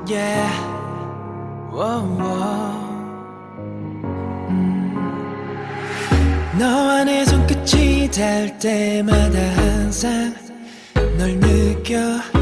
Yeah. Whoa, whoa. 너와 내 손끝이 닿을 때마다 항상 널 느껴.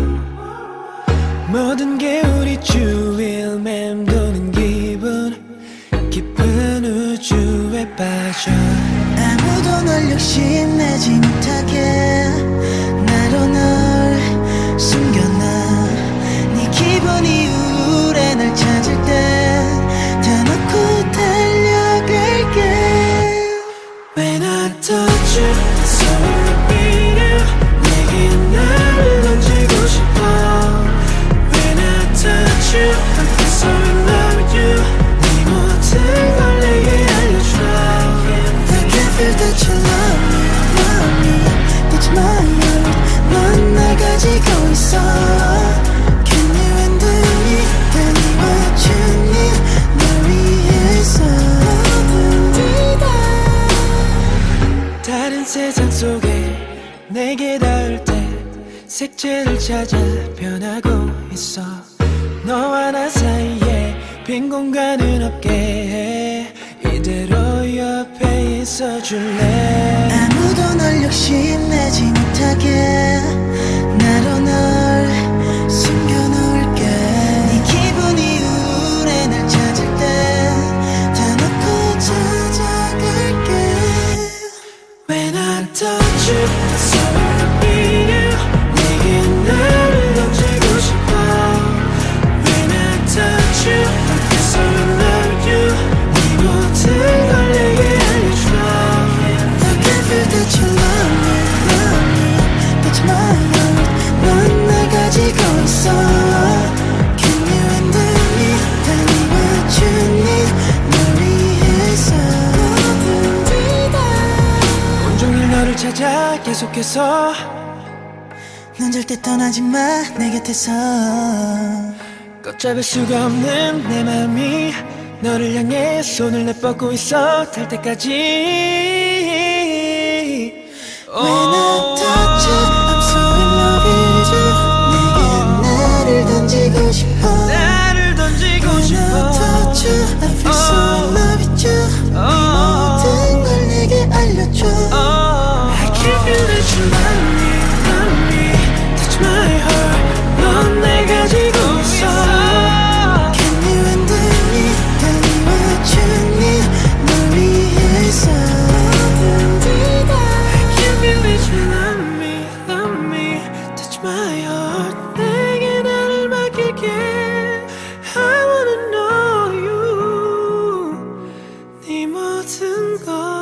모든 게 우리 주위를 맴도는 기분, 깊은 우주에 빠져. 아무도 널 욕심내지 못하게 나로 널 숨겨놔. 네 기분이 우울해 날 찾을 때 다 놓고 달려갈게. When I touch you, so repeat you. 내게 나를 던지고 싶어. When I touch you, I feel so in love with you. 네 모든 걸 내게 알려줘. I can feel that you love me, touch my heart. 넌 날 가지고 있어. Can you handle me? Tell me what you need. 널 위해서 어디다. 다른 세상 속에 내게 닿을 때 색채를 찾아 변하고 있어. 너와 나 사이에 빈 공간은 없게 해. 이대로 옆에 있어줄래. 아무도 널 욕심내지 못하게 나로 널 숨겨놓을게. 네 기분이 우울해 날 찾을 때 다 놓고 찾아갈게. When I touch you, so repeat you. 내게 나를 던지고 싶어. When I touch you, I feel so in love with you. 네 모든 걸 내게 알려줘. I can feel that you love me, touch my heart. 넌 날 가지고 있어. Can you handle me? Tell me what you need. 널 위해서 어딘지다. 온종일 너를 찾아 계속해서. 넌 절대 떠나지 마 내 곁에서. 걷잡을 수가 없는 내 마음이 너를 향해 손을 내뻗고 있어. 닿을 때까지. When I touch you, I'm so in love with you. 내게 나를 던지고 싶어. 나를 던지고 When 싶어. I touch you, I feel so in love with you. 네 모든 걸 내게 알려줘. I can feel that you love me, touch my heart. 넌 날 가지고 있어. Can you handle me? Tell me what you need. 널 위해서 어딘지다. I can feel that you love me, touch my heart. 내게 나를 맡길게. I wanna know you. 네 모든 걸